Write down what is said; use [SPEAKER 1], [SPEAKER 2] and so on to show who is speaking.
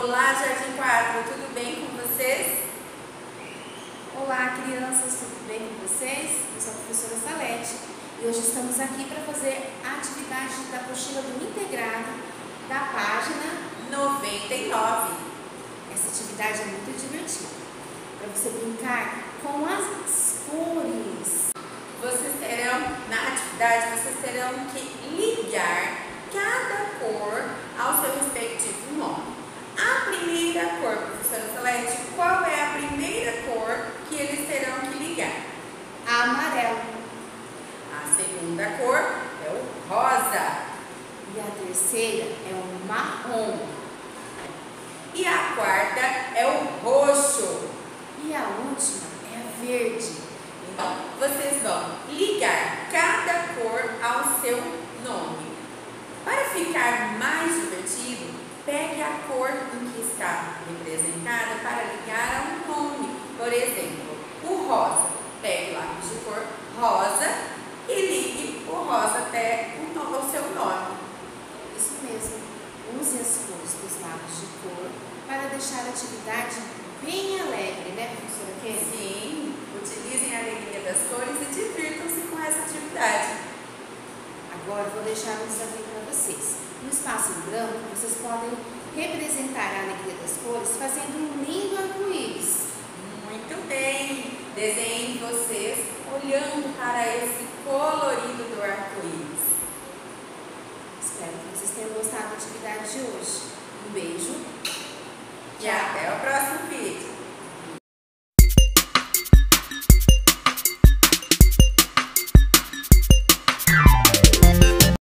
[SPEAKER 1] Olá, Jardim 4, tudo bem com vocês?
[SPEAKER 2] Olá, crianças, tudo bem com vocês? Eu sou a professora Salete e hoje estamos aqui para fazer a atividade da apostila do integrado da página
[SPEAKER 1] 99.
[SPEAKER 2] Essa atividade é muito divertida, para você brincar com as cores.
[SPEAKER 1] Na atividade, vocês terão que ligar cada cor ao seu respectivo nome. A primeira cor, professora Salete, qual é a primeira cor que eles terão que ligar?
[SPEAKER 2] Amarelo.
[SPEAKER 1] A segunda cor é o rosa.
[SPEAKER 2] E a terceira é o marrom.
[SPEAKER 1] E a quarta é o roxo.
[SPEAKER 2] E a última é a verde.
[SPEAKER 1] Então, vocês vão ligar cada cor ao seu nome. Para ficar mais divertido, pegue a cor em que está representada para ligar a um nome. Por exemplo, o rosa. Pegue o lápis de cor rosa e ligue o rosa até o seu nome.
[SPEAKER 2] Isso mesmo. Use as cores dos lápis de cor para deixar a atividade bem alegre, né, professora Kelly?
[SPEAKER 1] Sim, utilizem a alegria das cores e divirtam-se com essa atividade.
[SPEAKER 2] Agora vou deixar um desafio para vocês. No espaço em branco, vocês podem representar a alegria das cores fazendo um lindo arco-íris.
[SPEAKER 1] Muito bem! Desenhem vocês olhando para esse colorido do arco-íris.
[SPEAKER 2] Espero que vocês tenham gostado da atividade de hoje. Um beijo
[SPEAKER 1] E até o próximo